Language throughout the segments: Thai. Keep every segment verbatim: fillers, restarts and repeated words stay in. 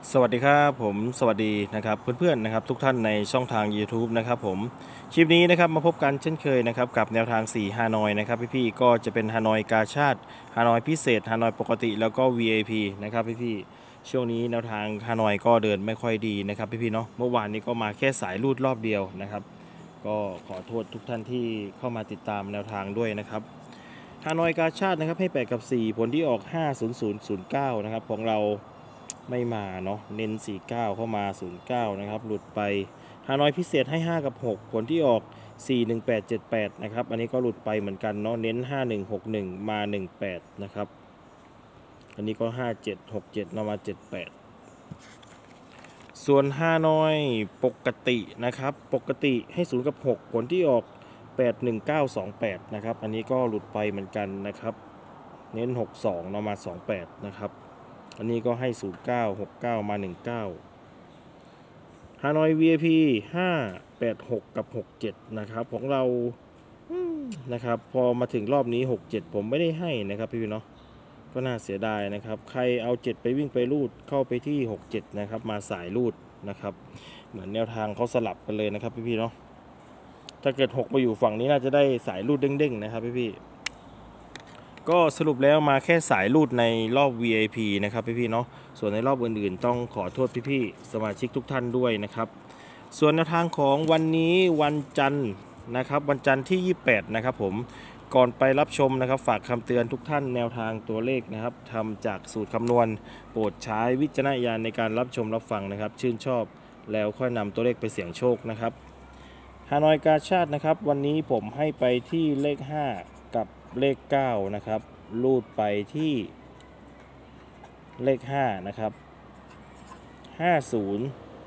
สวัสดีครับผมสวัสดีนะครับเพื่อนๆนะครับทุกท่านในช่องทาง YouTube นะครับผมคลิปนี้นะครับมาพบกันเช่นเคยนะครับกับแนวทางสี่ฮานอยนะครับพี่ๆก็จะเป็นฮานอยกาชาดฮานอยพิเศษฮานอยปกติแล้วก็ วี ไอ พี นะครับพี่ๆช่วงนี้แนวทางฮานอยก็เดินไม่ค่อยดีนะครับพี่ๆเนาะเมื่อวานนี้ก็มาแค่สายลูดรอบเดียวนะครับก็ขอโทษทุกท่านที่เข้ามาติดตามแนวทางด้วยนะครับฮานอยกาชาดนะครับให้แปดกับสี่ผลที่ออกห้า ศูนย์ ศูนย์ ศูนย์ เก้านะครับของเราไม่มาเนาะเน้นสี่สิบเก้าเข้ามาศูนย์เก้านะครับหลุดไปฮานอยพิเศษให้ห้ากับหกผลที่ออกสี่ หนึ่ง แปด เจ็ด แปดนะครับอันนี้ก็หลุดไปเหมือนกันเนาะเน้นห้า หนึ่ง หก หนึ่งมาหนึ่งแปดนะครับอันนี้ก็ห้า เจ็ด หก เจ็ดมาเจ็ด แปดส่วนฮานอยปกตินะครับปกติให้ศูนย์กับหกผลที่ออกแปด หนึ่ง เก้า สอง แปดนะครับอันนี้ก็หลุดไปเหมือนกันนะครับเน้นหก สองมาสอง แปดนะครับอันนี้ก็ให้ศูนย์ เก้า หก เก้ามาหนึ่ง เก้าฮานอย วี ไอ พี ห้า แปด หกกับหก เจ็ดนะครับของเรานะครับพอมาถึงรอบนี้หก เจ็ดผมไม่ได้ให้นะครับพี่เนาะก็น่าเสียดายนะครับใครเอาเจ็ดไปวิ่งไปรูดเข้าไปที่หก เจ็ดนะครับมาสายรูดนะครับเหมือนแนวทางเขาสลับกันเลยนะครับพี่ๆเนาะถ้าเกิดหกมาอยู่ฝั่งนี้น่าจะได้สายรูดเด้งๆนะครับพี่ๆก็สรุปแล้วมาแค่สายรูดในรอบ วี ไอ พี นะครับพี่ๆเนาะส่วนในรอบอื่นๆต้องขอโทษพี่ๆสมาชิกทุกท่านด้วยนะครับส่วนแนวทางของวันนี้วันจันทร์นะครับวันจันทร์ที่ยี่สิบแปดนะครับผมก่อนไปรับชมนะครับฝากคำเตือนทุกท่านแนวทางตัวเลขนะครับทำจากสูตรคำนวณโปรดใช้วิจารณญาณในการรับชมรับฟังนะครับชื่นชอบแล้วค่อยนำตัวเลขไปเสี่ยงโชคนะครับฮานอยกาชาดนะครับวันนี้ผมให้ไปที่เลขห้ากับเลขเก้านะครับลูดไปที่เลขห้านะครับห้าสิบ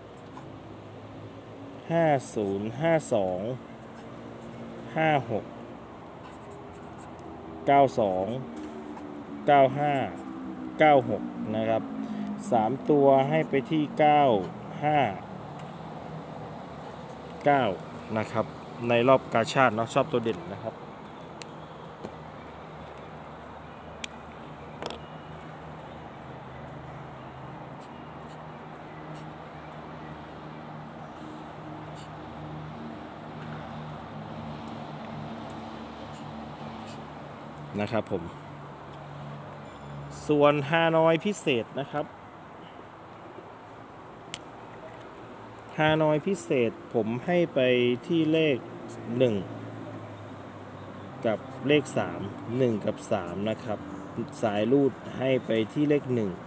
ห้า ศูนย์ ห้า สอง ห้า หก เก้า สอง เก้า ห้า เก้า หกนะครับสามตัวให้ไปที่เก้า ห้า เก้านะครับในรอบกาชาดเนาะชอบตัวเด่นนะครับนะครับผมส่วนฮานอยพิเศษนะครับฮานอยพิเศษผมให้ไปที่เลขหนึ่งกับเลขสาม หนึ่งกับสามนะครับสายรูดให้ไปที่เลขหนึ่ง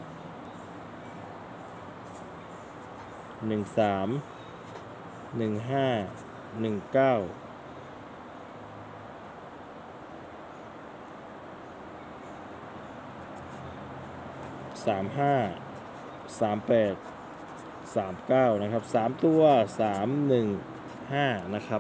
หนึ่ง สาม หนึ่ง ห้า หนึ่ง เก้าสาม ห้า สาม แปด สาม เก้านะครับสามตัวสาม หนึ่ง ห้านะครับ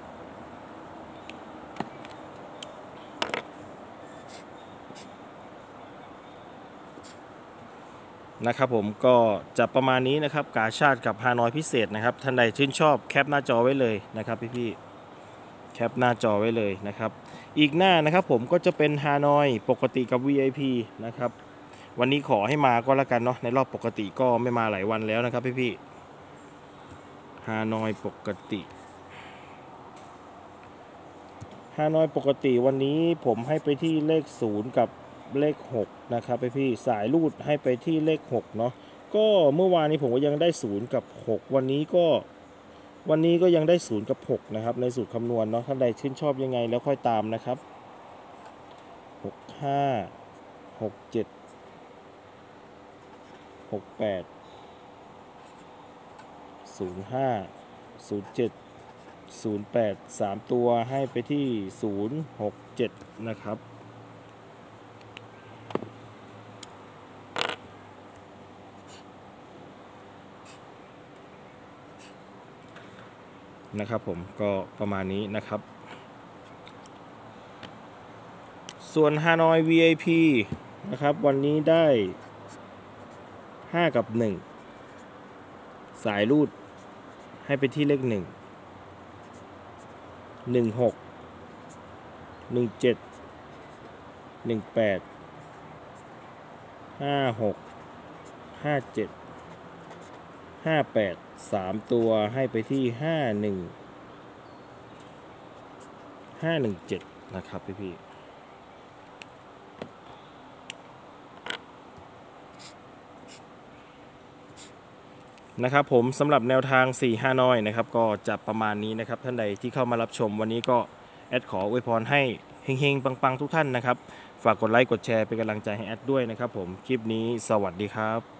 นะครับผมก็จะประมาณนี้นะครับกาชาดกับฮานอยพิเศษนะครับท่านใดชื่นชอบแคปหน้าจอไว้เลยนะครับพี่ๆแคปหน้าจอไว้เลยนะครับอีกหน้านะครับผมก็จะเป็นฮานอยปกติกับ วี ไอ พี นะครับวันนี้ขอให้มาก็แล้วกันเนาะในรอบปกติก็ไม่มาหลายวันแล้วนะครับพี่ๆฮานอยปกติฮานอยปกติวันนี้ผมให้ไปที่เลขศูนย์กับเลขหกนะครับพี่ๆสายรูดให้ไปที่เลขหกเนาะก็เมื่อวานนี้ผมก็ยังได้ศูนย์กับหกวันนี้ก็วันนี้ก็ยังได้ศูนย์กับหกนะครับในสูตรคำนวณเนาะท่านใดชื่นชอบยังไงแล้วค่อยตามนะครับหก ห้า หก เจ็ด หก แปด ศูนย์ ห้า ศูนย์ เจ็ด ศูนย์ แปด สามตัวให้ไปที่ศูนย์ หก เจ็ดนะครับนะครับผมก็ประมาณนี้นะครับส่วนฮานอย วี ไอ พี นะครับวันนี้ได้ห้ากับหนึ่งสายรูดให้ไปที่เลขหนึ่ง หนึ่ง หก หนึ่ง เจ็ด หนึ่ง แปด ห้า หก ห้า เจ็ดห้าแปดสามตัวให้ไปที่ห้าหนึ่งห้าหนึ่งเจ็ดนะครับพี่พี่นะครับผมสำหรับแนวทางสี่ห้าน้อยนะครับก็จะประมาณนี้นะครับท่านใดที่เข้ามารับชมวันนี้ก็แอดขออวยพรให้เฮงๆปังๆทุกท่านนะครับฝากกดไลค์กดแชร์เป็นกำลังใจให้แอดด้วยนะครับผมคลิปนี้สวัสดีครับ